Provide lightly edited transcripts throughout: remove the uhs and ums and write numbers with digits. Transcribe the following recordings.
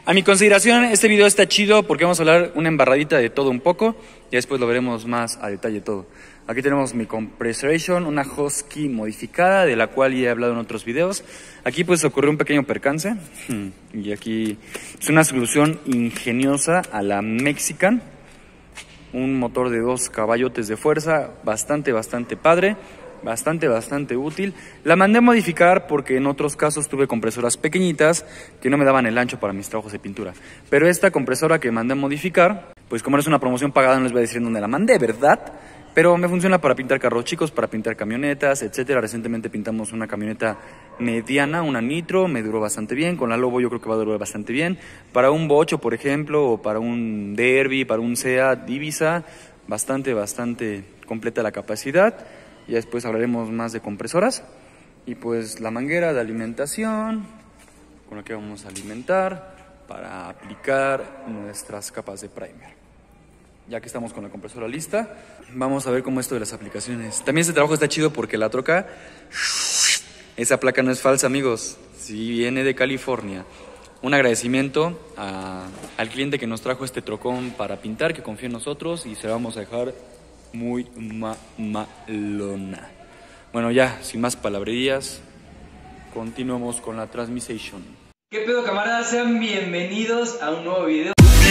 A mi consideración, este video está chido porque vamos a hablar una embarradita de todo un poco y después lo veremos más a detalle todo. Aquí tenemos mi Compressoration, una Husky modificada de la cual ya he hablado en otros videos. Aquí pues ocurrió un pequeño percance y aquí es una solución ingeniosa a la Mexican. Un motor de 2 caballotes de fuerza, bastante padre. Bastante útil. La mandé a modificar porque en otros casos tuve compresoras pequeñitas que no me daban el ancho para mis trabajos de pintura. Pero esta compresora que mandé a modificar, pues como no es una promoción pagada no les voy a decir dónde la mandé, ¿verdad? Pero me funciona para pintar carros chicos, para pintar camionetas, etcétera. Recientemente pintamos una camioneta mediana, una Nitro, me duró bastante bien. Con la Lobo yo creo que va a durar bastante bien. Para un Bocho, por ejemplo, o para un Derby, para un Seat Ibiza, bastante completa la capacidad. Y después hablaremos más de compresoras. Y pues la manguera de alimentación, con la que vamos a alimentar para aplicar nuestras capas de primer. Ya que estamos con la compresora lista, vamos a ver cómo esto de las aplicaciones. También este trabajo está chido porque la troca, esa placa no es falsa, amigos. Sí viene de California. Un agradecimiento al cliente que nos trajo este trocón para pintar, que confía en nosotros y se la vamos a dejar muy malona. Bueno, ya, sin más palabrerías, continuamos con la transmisión. ¿Qué pedo, camaradas? Sean bienvenidos a un nuevo video.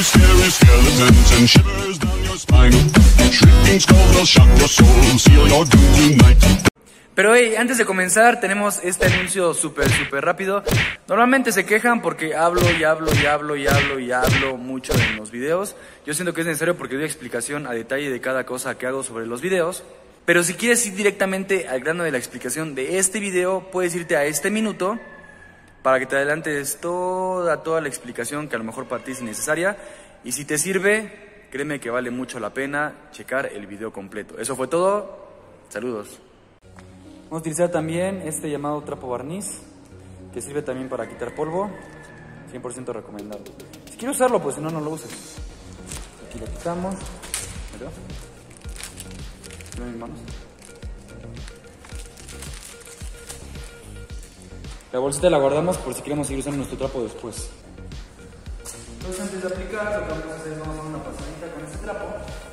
Pero hey, antes de comenzar tenemos este anuncio súper rápido. Normalmente se quejan porque hablo mucho en los videos. Yo siento que es necesario porque doy explicación a detalle de cada cosa que hago sobre los videos. Pero si quieres ir directamente al grano de la explicación de este video, puedes irte a este minuto para que te adelantes toda la explicación que a lo mejor para ti es innecesaria. Y si te sirve, créeme que vale mucho la pena checar el video completo. Eso fue todo. Saludos. Vamos a utilizar también este llamado trapo barniz, que sirve también para quitar polvo, 100% recomendado. Si quieres usarlo, pues si no, no lo uses. Aquí lo quitamos. ¿Verdad? ¿Ven mis manos? La bolsita la guardamos por si queremos seguir usando nuestro trapo después. Entonces antes de aplicar, lo que vamos a hacer es vamos a dar una pasadita con este trapo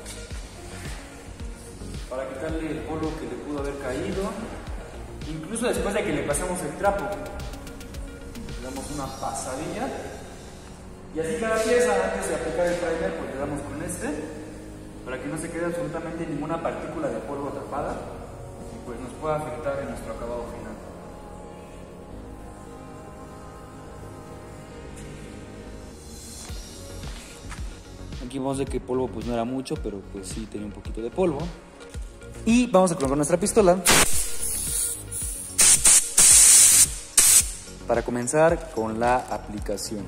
para quitarle el polvo que le pudo haber caído. Incluso después de que le pasamos el trapo, le damos una pasadilla. Y así cada pieza, antes de aplicar el primer, pues le damos con este, para que no se quede absolutamente ninguna partícula de polvo atrapada y pues nos pueda afectar en nuestro acabado final. Aquí vemos de que el polvo pues no era mucho, pero pues sí tenía un poquito de polvo. Y vamos a colocar nuestra pistola para comenzar con la aplicación.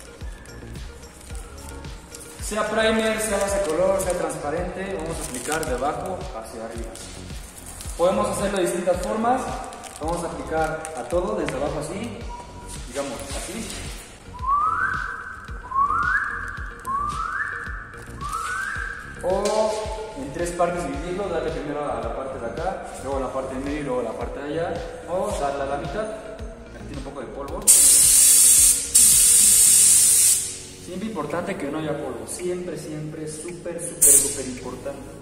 Sea primer, sea base color, sea transparente, vamos a aplicar de abajo hacia arriba. Podemos hacerlo de distintas formas. Vamos a aplicar a todo desde abajo así, digamos así. O en 3 partes dividirlo, darle primero a la parte de acá, luego a la parte de medio y luego a la parte de allá. O darle a la mitad. Tiene un poco de polvo. Siempre importante que no haya polvo. Siempre, súper importante.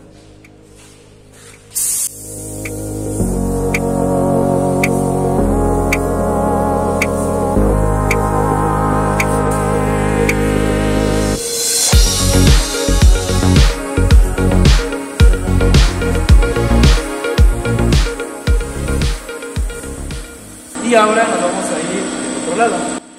Y ahora nos vamos a ir del otro lado.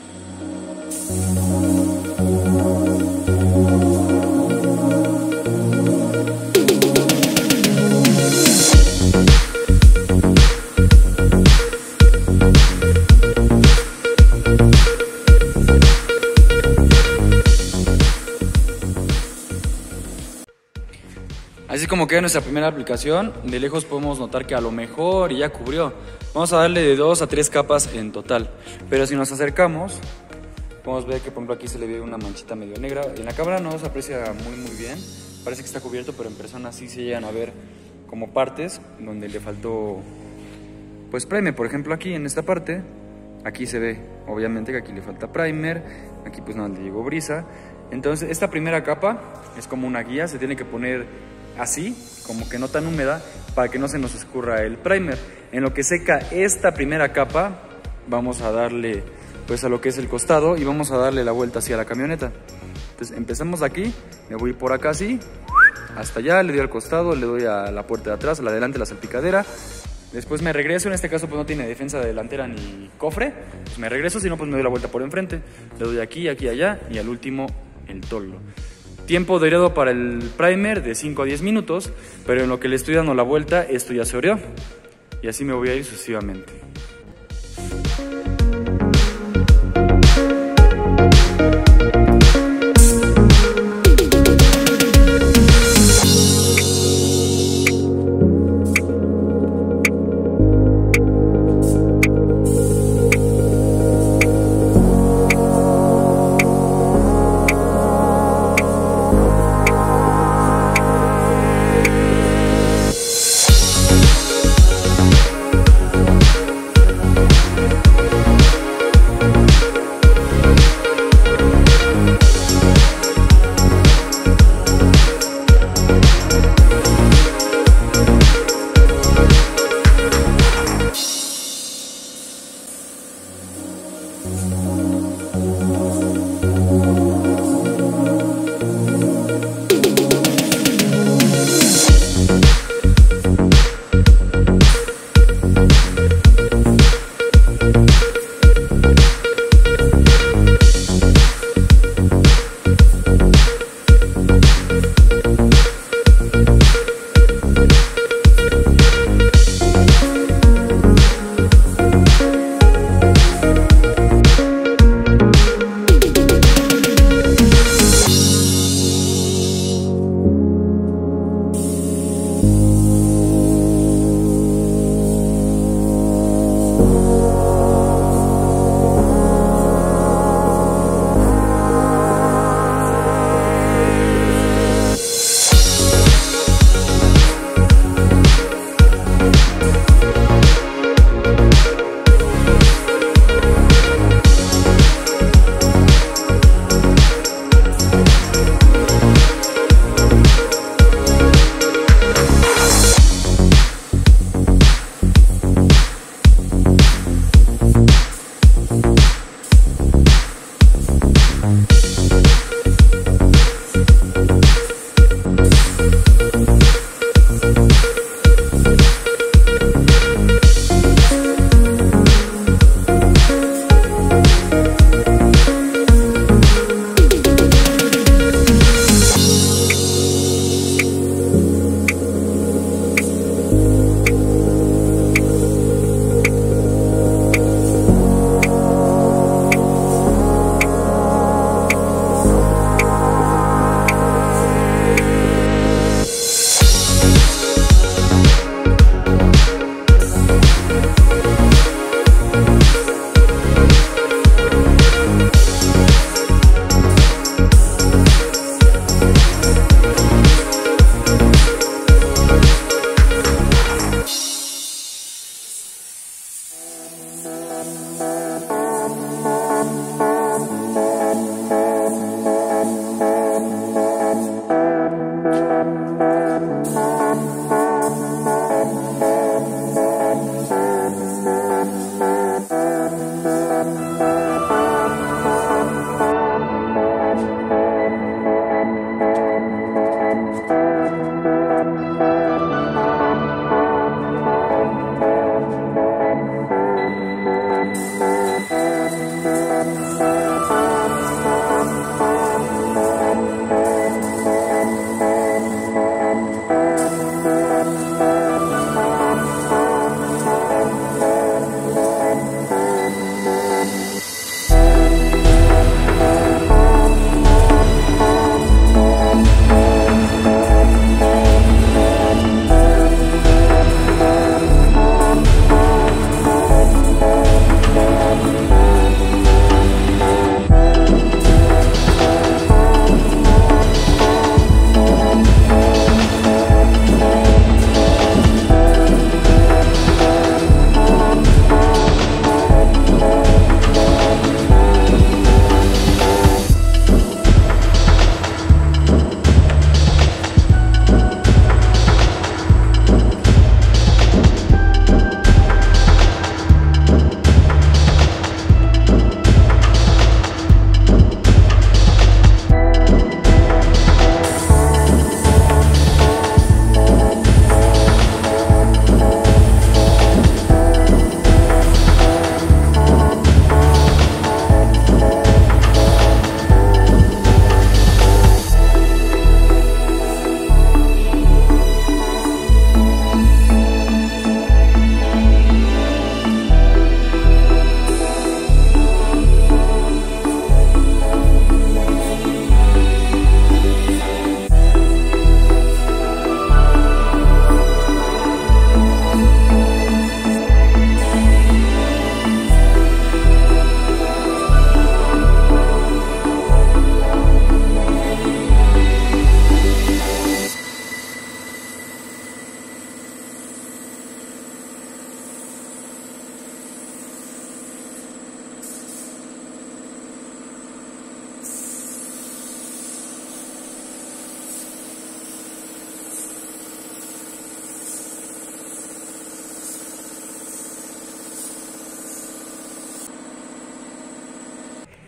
Así como queda nuestra primera aplicación, de lejos podemos notar que a lo mejor ya cubrió. Vamos a darle de 2 a 3 capas en total. Pero si nos acercamos, podemos ver que por ejemplo aquí se le ve una manchita medio negra. En la cámara no se aprecia muy bien. Parece que está cubierto, pero en persona sí se llegan a ver como partes donde le faltó pues primer. Por ejemplo aquí en esta parte, aquí se ve obviamente que aquí le falta primer. Aquí pues nada, le llegó brisa. Entonces esta primera capa es como una guía, se tiene que poner así, como que no tan húmeda, para que no se nos escurra el primer. En lo que seca esta primera capa, vamos a darle pues a lo que es el costado y vamos a darle la vuelta hacia la camioneta. Entonces empezamos aquí, me voy por acá así, hasta allá, le doy al costado, le doy a la puerta de atrás, a la delante, la salpicadera. Después me regreso, en este caso pues no tiene defensa delantera ni cofre, pues me regreso, si no pues me doy la vuelta por enfrente. Le doy aquí, aquí, allá y al último el toldo. Tiempo de oreado para el primer de 5 a 10 minutos, pero en lo que le estoy dando la vuelta, esto ya se oreó. Y así me voy a ir sucesivamente.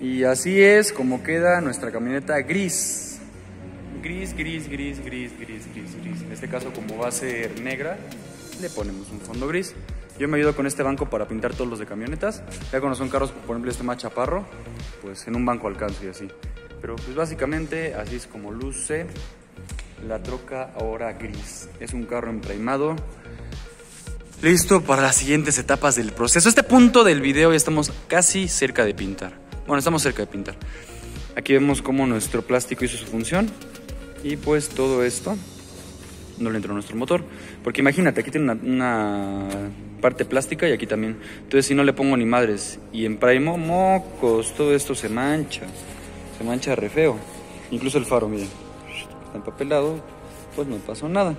Y así es como queda nuestra camioneta gris. Gris. En este caso, como va a ser negra, le ponemos un fondo gris. Yo me ayudo con este banco para pintar todos los de camionetas. Ya cuando son carros, por ejemplo este más chaparro, pues en un banco alcanzo y así. Pero pues básicamente así es como luce la troca ahora gris. Es un carro emprimado, listo para las siguientes etapas del proceso. A este punto del video ya estamos casi cerca de pintar. Bueno, estamos cerca de pintar. Aquí vemos cómo nuestro plástico hizo su función. Y pues todo esto no le entró a nuestro motor. Porque imagínate, aquí tiene una parte plástica y aquí también. Entonces si no le pongo ni madres y emprimo, mocos, todo esto se mancha. Se mancha re feo. Incluso el faro, miren, está empapelado, pues no pasó nada.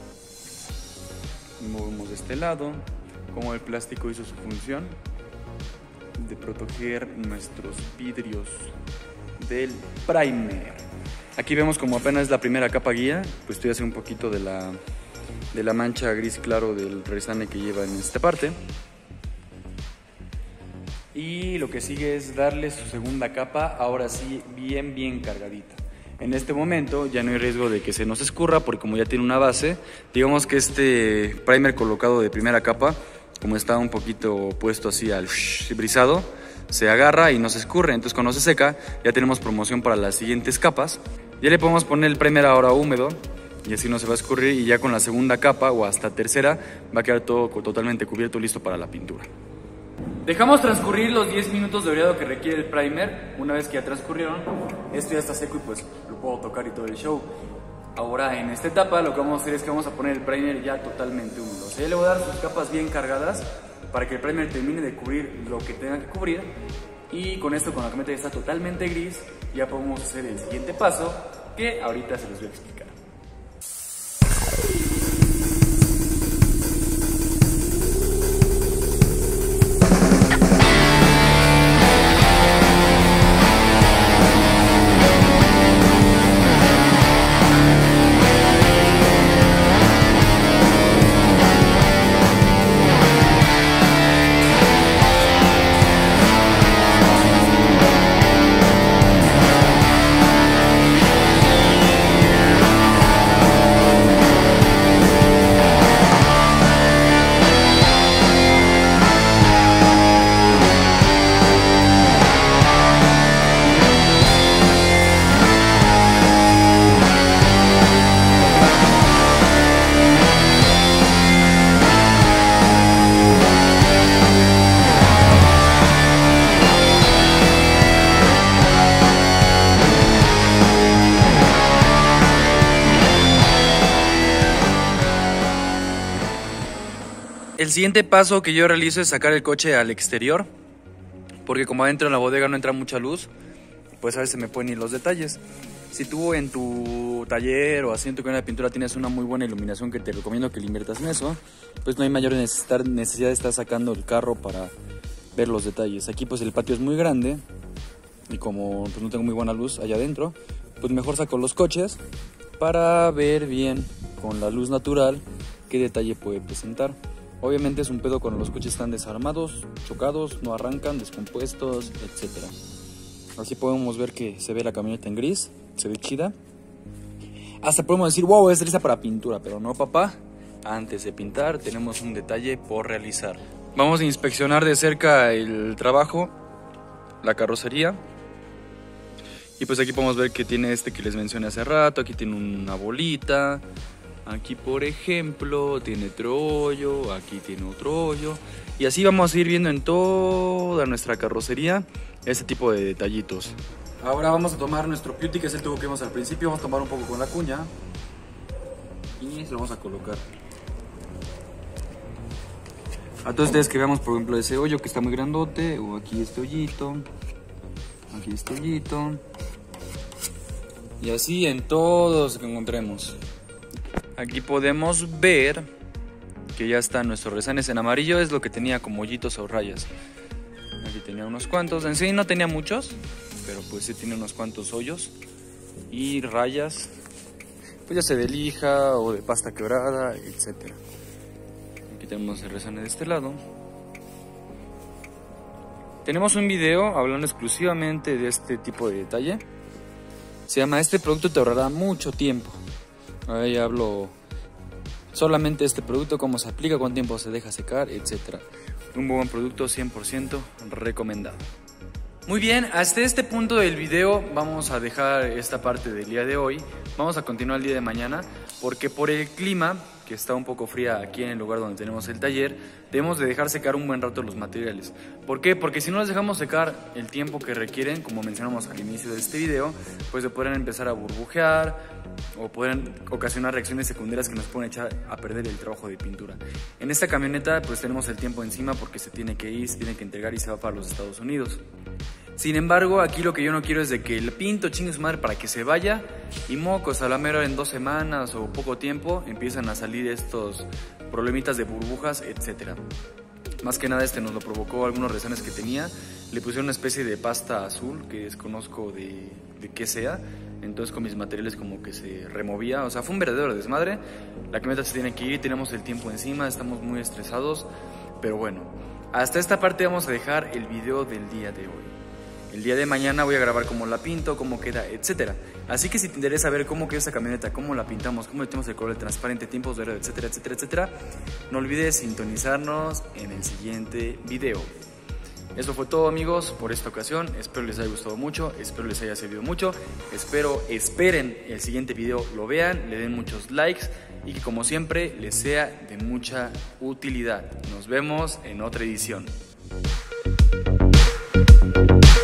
Movemos de este lado, como el plástico hizo su función de proteger nuestros vidrios del primer. Aquí vemos como apenas es la primera capa guía, pues estoy haciendo un poquito de la mancha gris claro del resane que lleva en esta parte. Y lo que sigue es darle su segunda capa, ahora sí bien cargadita. En este momento ya no hay riesgo de que se nos escurra porque como ya tiene una base, digamos que este primer colocado de primera capa, como está un poquito puesto así al brisado, se agarra y no se escurre. Entonces cuando se seca ya tenemos promoción para las siguientes capas. Ya le podemos poner el primer ahora húmedo y así no se va a escurrir, y ya con la segunda capa o hasta tercera va a quedar todo totalmente cubierto, listo para la pintura. Dejamos transcurrir los 10 minutos de oreado que requiere el primer. Una vez que ya transcurrieron, esto ya está seco y pues lo puedo tocar y todo el show. Ahora en esta etapa lo que vamos a hacer es que vamos a poner el primer ya totalmente húmedo. O sea, ya le voy a dar sus capas bien cargadas para que el primer termine de cubrir lo que tenga que cubrir. Y con esto, con la camioneta ya está totalmente gris, ya podemos hacer el siguiente paso que ahorita se los voy a explicar. El siguiente paso que yo realizo es sacar el coche al exterior, porque como adentro en la bodega no entra mucha luz, pues a veces me pueden ir los detalles. Si tú en tu taller o así en tu cadena de pintura tienes una muy buena iluminación, que te recomiendo que le inviertas en eso, pues no hay mayor necesidad de estar sacando el carro para ver los detalles. Aquí pues el patio es muy grande y como pues no tengo muy buena luz allá adentro, pues mejor saco los coches para ver bien con la luz natural qué detalle puede presentar. Obviamente es un pedo cuando los coches están desarmados, chocados, no arrancan, descompuestos, etc. Así podemos ver que se ve la camioneta en gris, se ve chida. Hasta podemos decir, wow, es lista para pintura, pero no, papá. Antes de pintar tenemos un detalle por realizar. Vamos a inspeccionar de cerca el trabajo, la carrocería. Y pues aquí podemos ver que tiene este que les mencioné hace rato, aquí tiene una bolita. Aquí por ejemplo tiene otro hoyo, aquí tiene otro hoyo. Y así vamos a ir viendo en toda nuestra carrocería este tipo de detallitos. Ahora vamos a tomar nuestro Beauty, que es el tubo que vimos al principio. Vamos a tomar un poco con la cuña y se lo vamos a colocar. A todos ustedes que veamos por ejemplo ese hoyo que está muy grandote, o aquí este hoyito, aquí este hoyito, y así en todos que encontremos. Aquí podemos ver que ya están nuestros resanes. En amarillo es lo que tenía como hoyitos o rayas. Aquí tenía unos cuantos. En sí no tenía muchos, pero pues sí tiene unos cuantos hoyos y rayas, pues ya sea de lija o de pasta quebrada, etc. Aquí tenemos el resane de este lado. Tenemos un video hablando exclusivamente de este tipo de detalle. Se llama "Este producto te ahorrará mucho tiempo". Ahí hablo solamente de este producto, cómo se aplica, cuánto tiempo se deja secar, etc. Un buen producto 100% recomendado. Muy bien, hasta este punto del video vamos a dejar esta parte del día de hoy. Vamos a continuar el día de mañana porque por el clima, que está un poco fría aquí en el lugar donde tenemos el taller, debemos de dejar secar un buen rato los materiales. ¿Por qué? Porque si no los dejamos secar el tiempo que requieren, como mencionamos al inicio de este video, pues se podrán empezar a burbujear o pueden ocasionar reacciones secundarias que nos pueden echar a perder el trabajo de pintura. En esta camioneta pues tenemos el tiempo encima porque se tiene que ir, se tiene que entregar y se va para los Estados Unidos. Sin embargo, aquí lo que yo no quiero es de que el pinto chingue su madre para que se vaya y mocos, a la mera en 2 semanas o poco tiempo empiezan a salir estos problemitas de burbujas, etc. Más que nada nos lo provocó algunos rezanes que tenía. Le pusieron una especie de pasta azul que desconozco de qué sea. Entonces con mis materiales como que se removía. O sea, fue un verdadero desmadre. La camioneta se tiene que ir, tenemos el tiempo encima, estamos muy estresados. Pero bueno, hasta esta parte vamos a dejar el video del día de hoy. El día de mañana voy a grabar cómo la pinto, cómo queda, etc. Así que si te interesa ver cómo queda esta camioneta, cómo la pintamos, cómo le tenemos el color transparente, tiempos de red, etc, etc, etc, no olvides sintonizarnos en el siguiente video. Eso fue todo, amigos, por esta ocasión. Espero les haya gustado mucho, espero les haya servido mucho. Esperen el siguiente video, lo vean, le den muchos likes y que como siempre les sea de mucha utilidad. Nos vemos en otra edición.